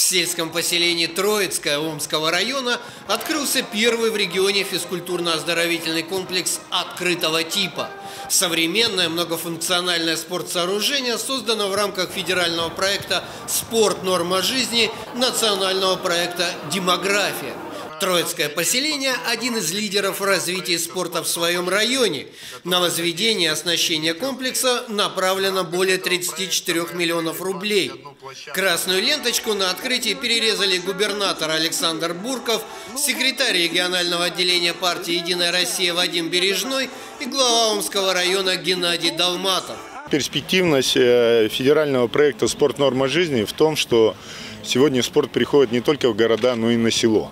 сельском поселении Троицкое Омского района открылся первый в регионе физкультурно-оздоровительный комплекс открытого типа. Современное многофункциональное спортсооружение создано в рамках федерального проекта «Спорт. Норма жизни» национального проекта «Демография». Троицкое поселение – один из лидеров развития спорта в своем районе. На возведение и оснащение комплекса направлено более 34 миллионов рублей. Красную ленточку на открытии перерезали губернатор Александр Бурков, секретарь регионального отделения партии «Единая Россия» Вадим Бережной и глава Омского района Геннадий Долматов. Перспективность федерального проекта «Спорт. Норма жизни» в том, что сегодня спорт приходит не только в города, но и на село.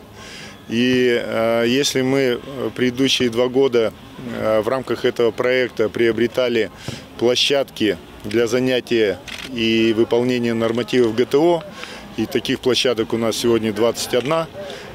И если мы предыдущие 2 года в рамках этого проекта приобретали площадки для занятия и выполнения нормативов ГТО, и таких площадок у нас сегодня 21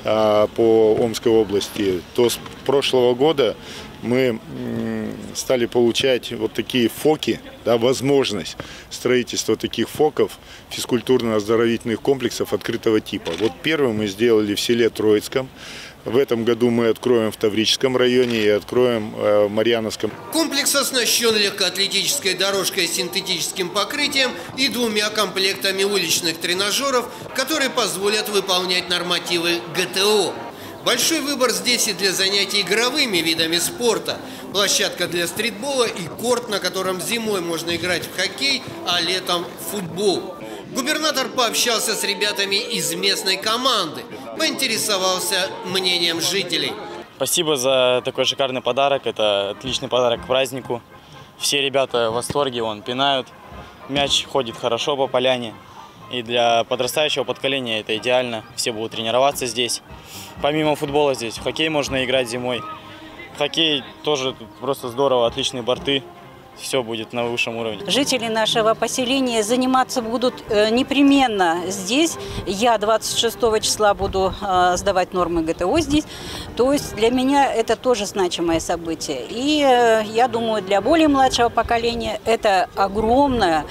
по Омской области, то с прошлого года мы стали получать вот такие ФОКи, возможность строительства таких ФОКов, физкультурно-оздоровительных комплексов открытого типа. Вот первый мы сделали в селе Троицком. В этом году мы откроем в Таврическом районе и откроем в Марьяновском. Комплекс оснащен легкоатлетической дорожкой с синтетическим покрытием и 2 комплектами уличных тренажеров, которые позволят выполнять нормативы ГТО. Большой выбор здесь и для занятий игровыми видами спорта. Площадка для стритбола и корт, на котором зимой можно играть в хоккей, а летом в футбол. Губернатор пообщался с ребятами из местной команды, поинтересовался мнением жителей. Спасибо за такой шикарный подарок. Это отличный подарок к празднику. Все ребята в восторге, пинают. Мяч ходит хорошо по поляне. И для подрастающего поколения это идеально. Все будут тренироваться здесь. Помимо футбола здесь в хоккей можно играть зимой. Хоккей тоже просто здорово, отличные борты. Все будет на высшем уровне. Жители нашего поселения заниматься будут непременно здесь. Я 26 числа буду сдавать нормы ГТО здесь. То есть для меня это тоже значимое событие. И я думаю, для более младшего поколения это огромное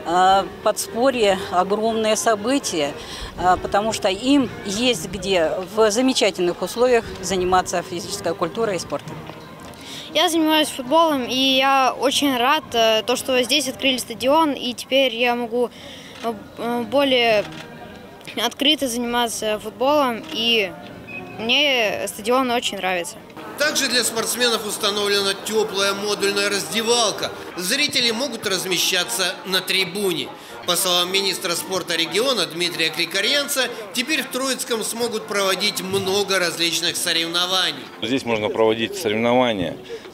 подспорье, огромное событие, потому что им есть где в замечательных условиях заниматься физической культурой и спортом. Я занимаюсь футболом, и я очень рад, что здесь открыли стадион, и теперь я могу более открыто заниматься футболом, и мне стадион очень нравится. Также для спортсменов установлена теплая модульная раздевалка. Зрители могут размещаться на трибуне. По словам министра спорта региона Дмитрия Крикарьянца, теперь в Троицком смогут проводить много различных соревнований. Здесь можно проводить соревнования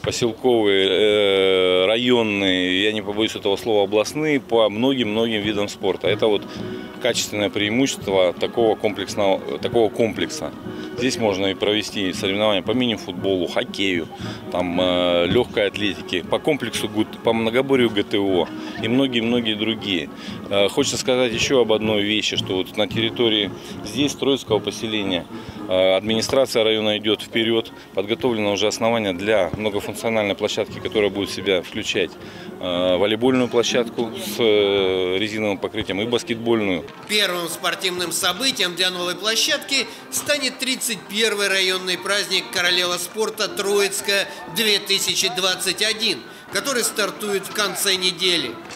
поселковые, районные, я не побоюсь этого слова, областные, по многим видам спорта. Это вот качественное преимущество такого комплекса. Здесь можно и провести соревнования по мини-футболу, хоккею, легкой атлетике, по комплексу, по многоборью ГТО и многие другие. Хочется сказать еще об одной вещи, что вот на территории здесь Троицкого поселения администрация района идет вперед, подготовлено уже основание для многофункциональной площадки, которая будет в себя включать волейбольную площадку с резиновым покрытием и баскетбольную. Первым спортивным событием для новой площадки станет 31-й районный праздник «Королева спорта Троицкая-2021», который стартует в конце недели.